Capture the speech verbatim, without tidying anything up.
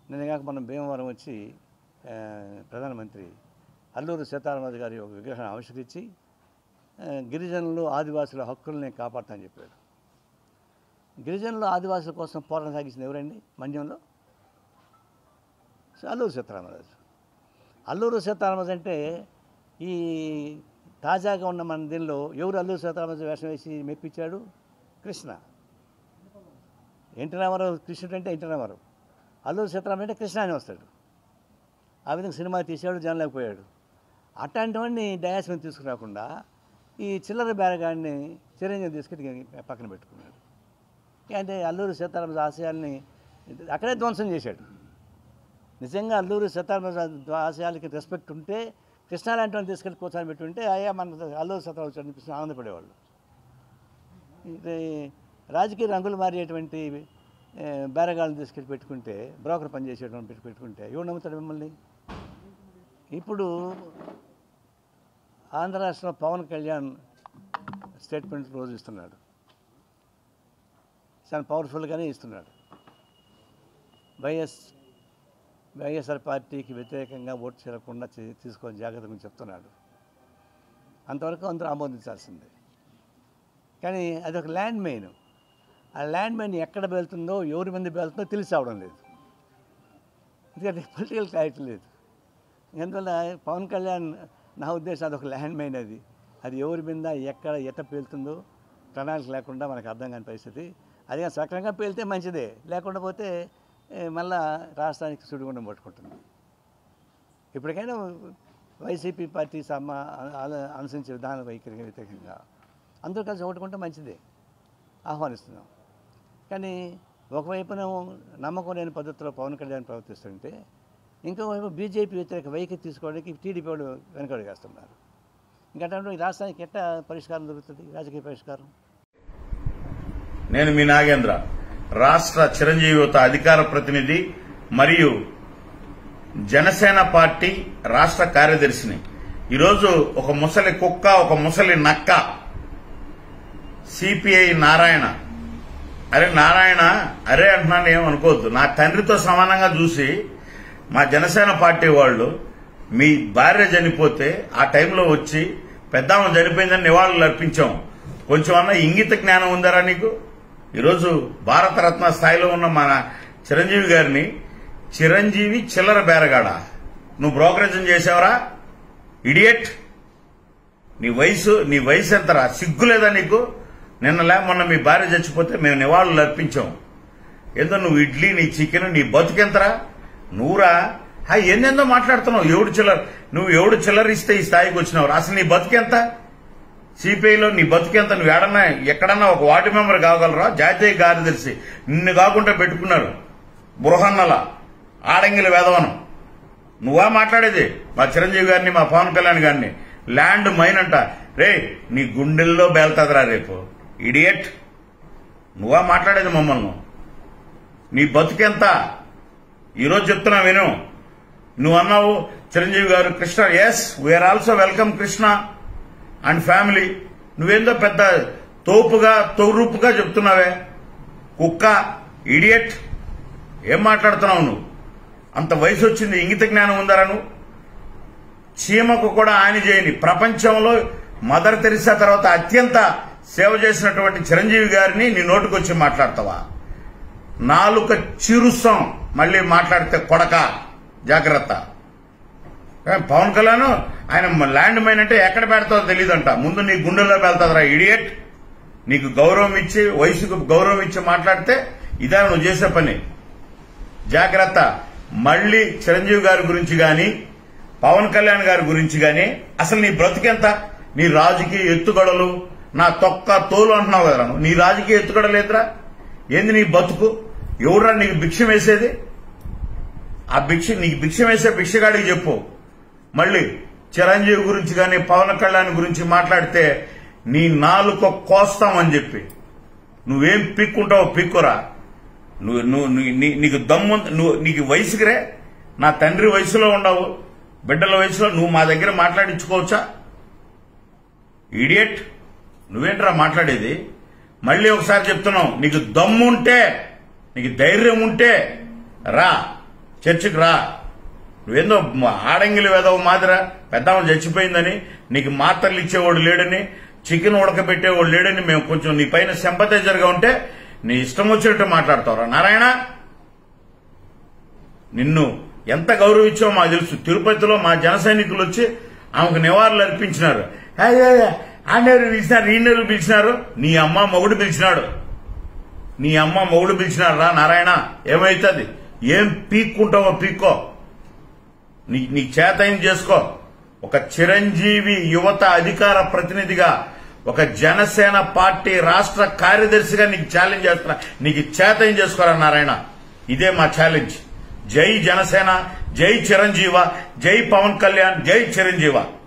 నేను కాక మనం భీమవరం వచ్చి ప్రధానమంత్రి అల్లూరి సీతారామరాజు గారి ఒక విగ్రహాన్ని ఆవిష్కరించి గిరిజనులు ఆదివాసుల హక్కుల్ని కాపాడుతానని చెప్పాడు. గిరిజనులు ఆదివాసుల కోసం పోరాటం సాగించింది ఎవరండి? మన్యంలో అల్లూరి సీతారామరాజు. అల్లూరి సీతారామరాజు అంటే ఈ తాజాగా ఉన్న మన దీనిలో ఎవరు అల్లూరి సీతారామరాజు వేషం వేసి మెప్పించాడు? కృష్ణ. ఎన్టీ రామారావు కృష్ణుడు అంటే ఎన్టీ రామారావు, అల్లూరి సీతారామరాజు అంటే కృష్ణ అని వస్తాడు. ఆ విధంగా సినిమా తీసాడు, జనలేకపోయాడు. అట్లాంటివన్నీ డయాస్ మీద తీసుకురాకుండా ఈ చిల్లర బేరగాడిని చిరంజీవి తీసుకెళ్ళి పక్కన పెట్టుకున్నాడు. అంటే అల్లూరి సీతారామరాజు ఆశయాల్ని అక్కడే ధ్వంసం చేశాడు. నిజంగా అల్లూరి సీతారామరాజు ఆశయాలకి రెస్పెక్ట్ ఉంటే కృష్ణ లాంటి వాళ్ళని తీసుకెళ్ళి కూర్చొని పెట్టుంటే అయ్యా మన అల్లూరి సీతారామరాజు అనిపిస్తూ ఆనందపడేవాళ్ళు. రాజకీయ రంగులు మారేటువంటి బేరగాళ్ళని తీసుకెళ్ళి పెట్టుకుంటే, బ్రోకర్ పనిచేసేటువంటి పెట్టి పెట్టుకుంటే ఎవరు నమ్ముతాడు మిమ్మల్ని? ఇప్పుడు ఆంధ్ర రాష్ట్రంలో పవన్ కళ్యాణ్ స్టేట్మెంట్ రోజు ఇస్తున్నాడు, చాలా పవర్ఫుల్గానే ఇస్తున్నాడు. వైఎస్ వైఎస్ఆర్ పార్టీకి వ్యతిరేకంగా ఓటు చేయకుండా తీసుకొని జాగ్రత్త గురించి చెప్తున్నాడు. అంతవరకు అందరూ ఆమోదించాల్సిందే. కానీ అది ఒక ల్యాండ్ మైన్. ఆ ల్యాండ్ మైన్ ఎక్కడ వెళ్తుందో, ఎవరి మంది వెళ్తుందో తెలిసి అవడం లేదు. ఎందుకంటే పొలిటికల్ క్లారిటీ లేదు. అందువల్ల పవన్ కళ్యాణ్ నా ఉద్దేశం అదొక ల్యాండ్ మైన్. అది అది ఎవరి మీద ఎక్కడ ఎట్ట పేలుతుందో ప్రణాళిక లేకుండా మనకు అర్థం కాని పరిస్థితి. అది సక్రమంగా పేలితే మంచిదే, లేకుండా పోతే మళ్ళా రాష్ట్రానికి సుడిగుండం పట్టుకుంటుంది. ఇప్పటికైనా వైసీపీ పార్టీ సమ అనుసరించే విధాన వైఖరికి వ్యతిరేకంగా అందరూ కలిసి ఓటుకుంటే మంచిదే, ఆహ్వానిస్తున్నాం. కానీ ఒకవైపున నమ్మకం లేని పద్ధతిలో పవన్ కళ్యాణ్ ప్రవర్తిస్తుంటే, ఇంకోవైపు బీజేపీ వ్యతిరేక వైఖరి తీసుకోవడానికి టీడీపీ వాళ్ళు వెనకడుగు వేస్తున్నారు. ఇంకా ఈ రాష్ట్రానికి ఎట్లా పరిష్కారం దొరుకుతుంది, రాజకీయ పరిష్కారం? నేను మీ నాగేంద్ర, రాష్ట్ర చిరంజీవి యువత అధికార ప్రతినిధి మరియు జనసేన పార్టీ రాష్ట్ర కార్యదర్శిని. ఈరోజు ఒక ముసలి కుక్క, ఒక ముసలి నక్క సిపిఐ నారాయణ, అరే నారాయణ అరే అంటున్నాను ఏమనుకోవద్దు, నా తండ్రితో సమానంగా చూసి మా జనసేన పార్టీ వాళ్ళు మీ భార్య చనిపోతే ఆ టైంలో వచ్చి పెద్దామ చనిపోయిందని నివాళులు అర్పించాం. కొంచెం అన్న ఇంగిత జ్ఞానం ఉందారా నీకు? ఈరోజు భారతరత్న స్థాయిలో ఉన్న మన చిరంజీవి గారిని చిరంజీవి చిల్లర బేరగాడా నువ్వు బ్రోకరేజం చేసావరా? ఇడియట్. నీ వయసు నీ వయసు ఎంతరా? సిగ్గులేదా నీకు? నిన్నలే మొన్న మీ భార్య చచ్చిపోతే మేము నివాళులు అర్పించాం. ఏదో నువ్వు ఇడ్లీ, నీ చికెన్, నీ బతుకెంతరా? నువ్వురా హా ఎందెందో మాట్లాడుతున్నావు. ఎవడు చిల్లర నువ్వు ఎవడు చిల్లరిస్తే ఈ స్థాయికి వచ్చినావు? అసలు నీ బతుకెంత? సిపిఐలో నీ బతుకెంత? నువ్వు ఏడన్నా ఎక్కడన్నా ఒక వార్డు మెంబర్ కాగలరా? జాతీయ కార్యదర్శి నిన్ను కాకుండా పెట్టుకున్నారు. బృహన్నల ఆడంగిల వేదవనం. నువ్వా మాట్లాడేది? మా చిరంజీవి గారిని, మా పవన్ కళ్యాణ్ గారిని ల్యాండ్ మైన్ అంట. రే నీ గుండెల్లో బేల్తాదరా రేపు, ఇడియట్. నువ్వా మాట్లాడేది మమ్మల్ని? నీ బతుకెంత? ఈరోజు చెప్తున్నా విను. నువ్వు అన్నావు చిరంజీవి గారు Krishna, yes we are also welcome Krishna and family. నువ్వేందో పెద్ద తోపుగా తోరూపుగా చెప్తున్నావే కుక్క, ఇడియట్. ఏం మాట్లాడుతున్నావు నువ్వు? అంత వయసు వచ్చింది, ఇంగిత జ్ఞానం ఉందారా నువ్వు? చీమకు కూడా హాని చేయని ప్రపంచంలో మదర్ తెరిసా తర్వాత అత్యంత సేవ చేసినటువంటి చిరంజీవి గారిని నీ నోటుకొచ్చి మాట్లాడతావా? నాలుక చిరుస్తాం మళ్ళీ మాట్లాడితే కొడక, జాగ్రత్త. పవన్ కళ్యాణ్ ఆయన ల్యాండ్ మైన్ అంటే ఎక్కడ పెడతావో తెలియదంట. ముందు నీ గుండెల్లో వెళ్తాదరా ఇడియట్. నీకు గౌరవం ఇచ్చి, వయసుకు గౌరవం ఇచ్చి మాట్లాడితే ఇదా నువ్వు చేసే పని. జాగ్రత్త. మళ్లీ చిరంజీవి గారి గురించి గాని, పవన్ కళ్యాణ్ గారి గురించి గాని అసలు నీ బ్రతికెంత? నీ రాజకీయ ఎత్తుగడలు నా తొక్క తోలు అంటున్నావు కదరా. నీ రాజకీయ ఎత్తుగడలేదురా? ఏంది నీ బతుకు? ఎవరురా నీకు భిక్షం వేసేది? ఆ భిక్ష నీకు భిక్షం వేసే భిక్షగాడికి చెప్పు. మళ్ళీ చిరంజీవి గురించి గాని, పవన్ కళ్యాణ్ గురించి మాట్లాడితే నీ నాలుక కోస్తామని చెప్పి. నువ్వేం పిక్కుంటావు పిక్కురా. నువ్వు నువ్వు నీకు దమ్ము, నువ్వు నీకు వయసుకురే. నా తండ్రి వయసులో ఉండవు, బిడ్డల వయసులో నువ్వు మా దగ్గర మాట్లాడించుకోవచ్చా? ఇడియట్. నువ్వేంట్రా మాట్లాడేది? మళ్ళీ ఒకసారి చెప్తున్నావు, నీకు దమ్ముంటే, నీకు ధైర్యం ఉంటే రా చర్చికి రా. నువ్వేందో ఆడంగిలి వేదవ మాదిరా పెద్దమ్మ చచ్చిపోయిందని, నీకు మాత్రలు ఇచ్చేవాడు లేడని, చికెన్ ఉడకబెట్టేవాడు లేడని మేము కొంచెం నీ పైన సింపథైజర్గా ఉంటే నీ ఇష్టం వచ్చినట్టు మాట్లాడతావురా నారాయణ. నిన్ను ఎంత గౌరవించావో మాకు తెలుసు. తిరుపతిలో మా జన సైనికులు వచ్చి ఆమెకు నివాళులు అర్పించినారు. ఆనేరు పిలిచినారు, ఈనేరు పిలిచినారు. నీ అమ్మ మొగుడు పిలిచినాడు, నీ అమ్మ మొగుడు పిలిచినాడు రా నారాయణ. ఏమైతుంది? ఏం పీక్కుంటావో పీక్కో, నీ నీ చేతయం చేసుకో. ఒక చిరంజీవి యువత అధికార ప్రతినిధిగా, ఒక జనసేన పార్టీ రాష్ట్ర కార్యదర్శిగా నీకు ఛాలెంజ్ చేస్తున్నా. నీకు చేతయం చేసుకోరా నారాయణ. ఇదే మా ఛాలెంజ్. జై జనసేన, జై చిరంజీవ, జై పవన్ కళ్యాణ్, జై చిరంజీవ.